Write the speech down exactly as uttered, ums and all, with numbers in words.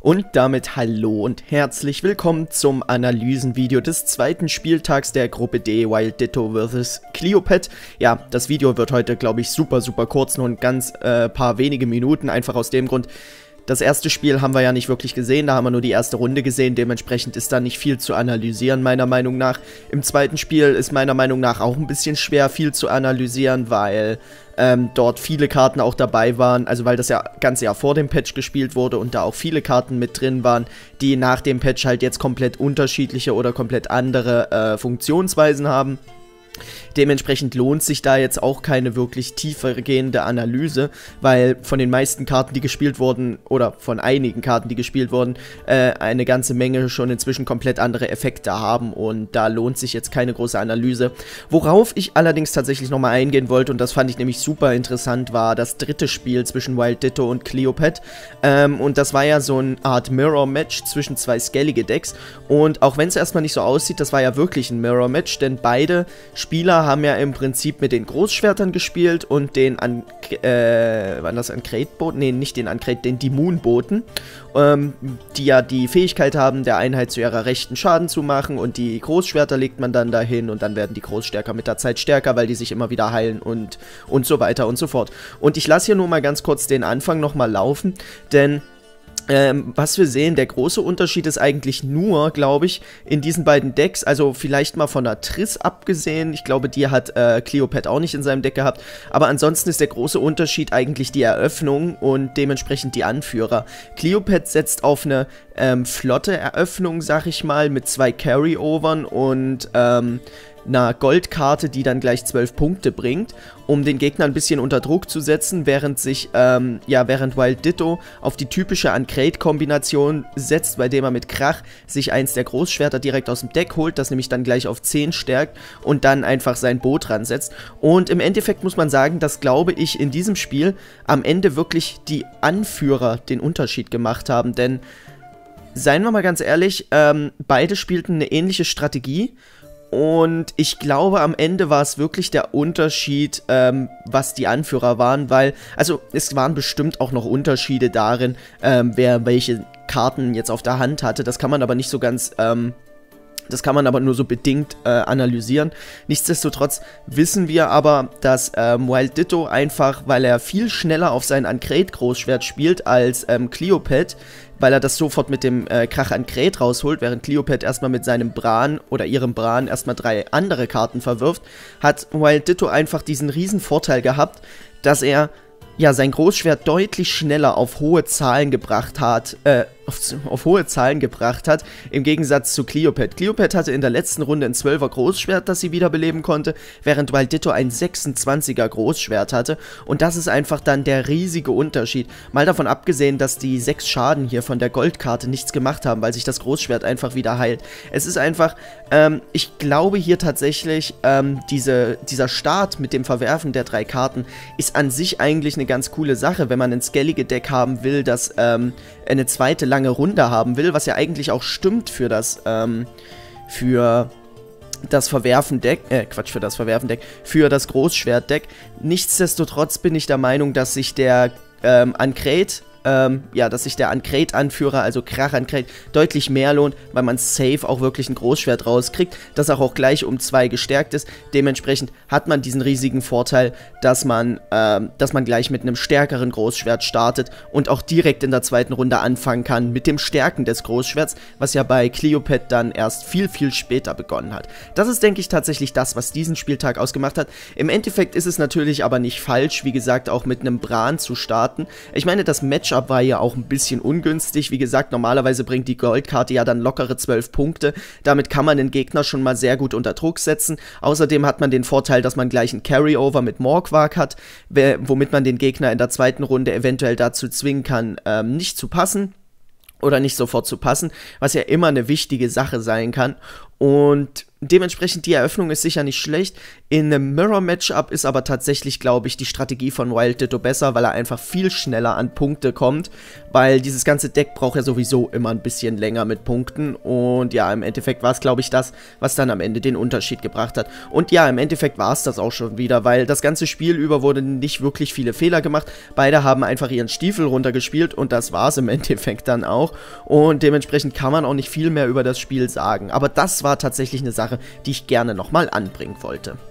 Und damit hallo und herzlich willkommen zum Analysenvideo des zweiten Spieltags der Gruppe D, Wild Ditto versus. Cleopet. Ja, das Video wird heute, glaube ich, super, super kurz, nur ein ganz äh, paar wenige Minuten, einfach aus dem Grund, das erste Spiel haben wir ja nicht wirklich gesehen, da haben wir nur die erste Runde gesehen, dementsprechend ist da nicht viel zu analysieren, meiner Meinung nach. Im zweiten Spiel ist meiner Meinung nach auch ein bisschen schwer, viel zu analysieren, weil ähm, dort viele Karten auch dabei waren, also weil das ja ganze Jahr vor dem Patch gespielt wurde und da auch viele Karten mit drin waren, die nach dem Patch halt jetzt komplett unterschiedliche oder komplett andere äh, Funktionsweisen haben. Dementsprechend lohnt sich da jetzt auch keine wirklich tiefergehende Analyse, weil von den meisten Karten, die gespielt wurden, oder von einigen Karten, die gespielt wurden, äh, eine ganze Menge schon inzwischen komplett andere Effekte haben und da lohnt sich jetzt keine große Analyse. Worauf ich allerdings tatsächlich nochmal eingehen wollte, und das fand ich nämlich super interessant, war das dritte Spiel zwischen Wild Ditto und Cleopet, ähm, und das war ja so eine Art Mirror-Match zwischen zwei skellige Decks, und auch wenn es erstmal nicht so aussieht, das war ja wirklich ein Mirror-Match, denn beide Spieler haben ja im Prinzip mit den Großschwertern gespielt und den an, äh, waren das Ankret-Boten? Ne, nicht den Ankret, den Dimun-Boten, ähm, die ja die Fähigkeit haben, der Einheit zu ihrer rechten Schaden zu machen, und die Großschwerter legt man dann dahin und dann werden die Großstärker mit der Zeit stärker, weil die sich immer wieder heilen und, und so weiter und so fort. Und ich lasse hier nur mal ganz kurz den Anfang nochmal laufen, denn Ähm, was wir sehen, der große Unterschied ist eigentlich nur, glaube ich, in diesen beiden Decks, also vielleicht mal von der Triss abgesehen, ich glaube, die hat äh, Cleopet auch nicht in seinem Deck gehabt, aber ansonsten ist der große Unterschied eigentlich die Eröffnung und dementsprechend die Anführer. Cleopet setzt auf eine ähm, flotte Eröffnung, sag ich mal, mit zwei Carryovern und ähm, einer Goldkarte, die dann gleich zwölf Punkte bringt, um den Gegner ein bisschen unter Druck zu setzen, während sich, ähm, ja, während Wild Ditto auf die typische Ankret-Kombination setzt, bei dem er mit Krach sich eins der Großschwerter direkt aus dem Deck holt, das nämlich dann gleich auf zehn stärkt und dann einfach sein Boot ransetzt. Und im Endeffekt muss man sagen, dass, glaube ich, in diesem Spiel am Ende wirklich die Anführer den Unterschied gemacht haben, denn, seien wir mal ganz ehrlich, ähm, beide spielten eine ähnliche Strategie. Und ich glaube, am Ende war es wirklich der Unterschied, ähm, was die Anführer waren, weil, also es waren bestimmt auch noch Unterschiede darin, ähm, wer welche Karten jetzt auf der Hand hatte. Das kann man aber nicht so ganz, ähm, das kann man aber nur so bedingt äh, analysieren. Nichtsdestotrotz wissen wir aber, dass ähm, Wild Ditto einfach, weil er viel schneller auf sein Ankret-Großschwert spielt als ähm, Cleopet, weil er das sofort mit dem äh, Krach Ankret rausholt, während Cleopet erstmal mit seinem Bran oder ihrem Bran erstmal drei andere Karten verwirft, hat Wild Ditto einfach diesen riesen Vorteil gehabt, dass er ja sein Großschwert deutlich schneller auf hohe Zahlen gebracht hat, äh, auf, auf hohe Zahlen gebracht hat, im Gegensatz zu Cleopet. Cleopet hatte in der letzten Runde ein zwölfer Großschwert, das sie wiederbeleben konnte, während Wild Ditto ein sechsundzwanziger Großschwert hatte, und das ist einfach dann der riesige Unterschied. Mal davon abgesehen, dass die sechs Schaden hier von der Goldkarte nichts gemacht haben, weil sich das Großschwert einfach wieder heilt. Es ist einfach, ähm, ich glaube hier tatsächlich, ähm, diese, dieser Start mit dem Verwerfen der drei Karten ist an sich eigentlich eine ganz coole Sache, wenn man ein skellige Deck haben will, das ähm, eine zweite lange Runde haben will, was ja eigentlich auch stimmt für das, ähm, für das Verwerfen-Deck, äh, Quatsch, für das Verwerfen-Deck, für das Großschwert-Deck. Nichtsdestotrotz bin ich der Meinung, dass sich der ähm, Ankret, Ähm, ja, dass sich der Ankret-Anführer, also Krach Ankret, deutlich mehr lohnt, weil man safe auch wirklich ein Großschwert rauskriegt, das auch, auch gleich um zwei gestärkt ist. Dementsprechend hat man diesen riesigen Vorteil, dass man, ähm, dass man gleich mit einem stärkeren Großschwert startet und auch direkt in der zweiten Runde anfangen kann mit dem Stärken des Großschwerts, was ja bei Cleopet dann erst viel, viel später begonnen hat. Das ist, denke ich, tatsächlich das, was diesen Spieltag ausgemacht hat. Im Endeffekt ist es natürlich aber nicht falsch, wie gesagt, auch mit einem Bran zu starten. Ich meine, das Match war ja auch ein bisschen ungünstig. Wie gesagt, normalerweise bringt die Goldkarte ja dann lockere zwölf Punkte. Damit kann man den Gegner schon mal sehr gut unter Druck setzen. Außerdem hat man den Vorteil, dass man gleich einen Carryover mit Morquark hat, womit man den Gegner in der zweiten Runde eventuell dazu zwingen kann, ähm, nicht zu passen oder nicht sofort zu passen, was ja immer eine wichtige Sache sein kann. Und dementsprechend die Eröffnung ist sicher nicht schlecht. In einem Mirror-Matchup ist aber tatsächlich, glaube ich, die Strategie von Wild Ditto besser, weil er einfach viel schneller an Punkte kommt, weil dieses ganze Deck braucht ja sowieso immer ein bisschen länger mit Punkten und ja, im Endeffekt war es, glaube ich, das, was dann am Ende den Unterschied gebracht hat. Und ja, im Endeffekt war es das auch schon wieder, weil das ganze Spiel über wurden nicht wirklich viele Fehler gemacht. Beide haben einfach ihren Stiefel runtergespielt und das war es im Endeffekt dann auch. Und dementsprechend kann man auch nicht viel mehr über das Spiel sagen. Aber das war tatsächlich eine Sache, die ich gerne nochmal anbringen wollte.